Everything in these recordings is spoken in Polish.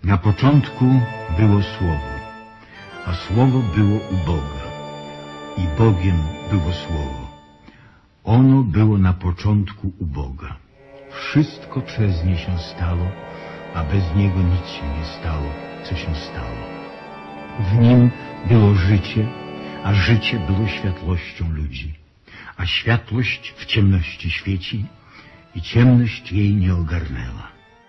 Na początku było Słowo, a Słowo było u Boga i Bogiem było Słowo. Ono było na początku u Boga. Wszystko przez nie się stało, a bez Niego nic się nie stało, co się stało. W Nim było życie, a życie było światłością ludzi. A światłość w ciemności świeci i ciemność jej nie ogarnęła.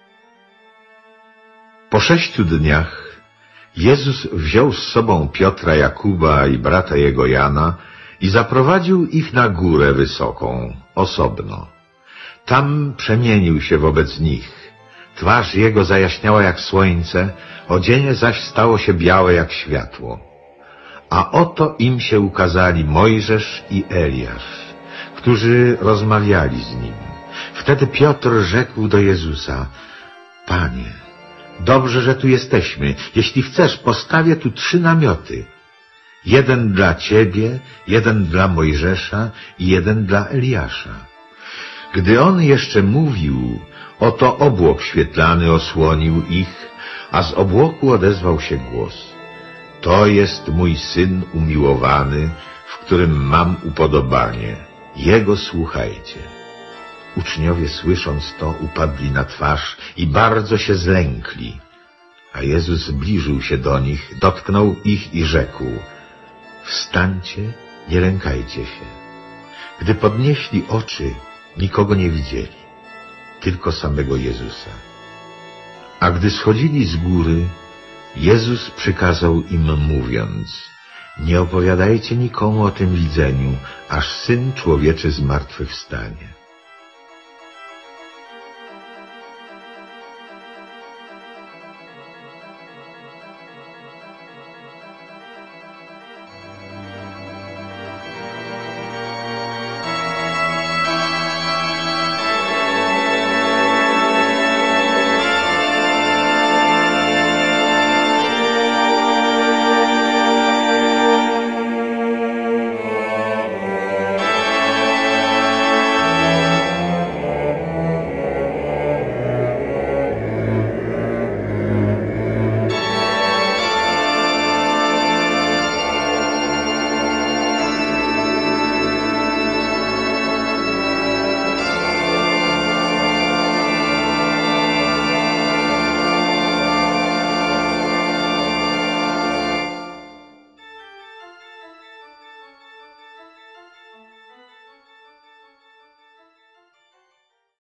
Po 6 dniach Jezus wziął z sobą Piotra, Jakuba i brata jego Jana i zaprowadził ich na górę wysoką, osobno. Tam przemienił się wobec nich. Twarz jego zajaśniała jak słońce, odzienie zaś stało się białe jak światło. A oto im się ukazali Mojżesz i Eliasz, którzy rozmawiali z nim. Wtedy Piotr rzekł do Jezusa: Panie, dobrze, że tu jesteśmy. Jeśli chcesz, postawię tu 3 namioty. Jeden dla Ciebie, jeden dla Mojżesza i jeden dla Eliasza. Gdy on jeszcze mówił, oto obłok świetlany osłonił ich, a z obłoku odezwał się głos: To jest mój Syn umiłowany, w którym mam upodobanie. Jego słuchajcie. Uczniowie, słysząc to, upadli na twarz i bardzo się zlękli. A Jezus zbliżył się do nich, dotknął ich i rzekł: Wstańcie, nie lękajcie się. Gdy podnieśli oczy, nikogo nie widzieli, tylko samego Jezusa. A gdy schodzili z góry, Jezus przykazał im, mówiąc: Nie opowiadajcie nikomu o tym widzeniu, aż Syn Człowieczy zmartwychwstanie.